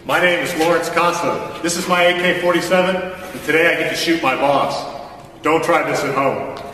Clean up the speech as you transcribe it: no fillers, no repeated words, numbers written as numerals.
My name is Lawrence Conso. This is my AK-47, and today I get to shoot my boss. Don't try this at home.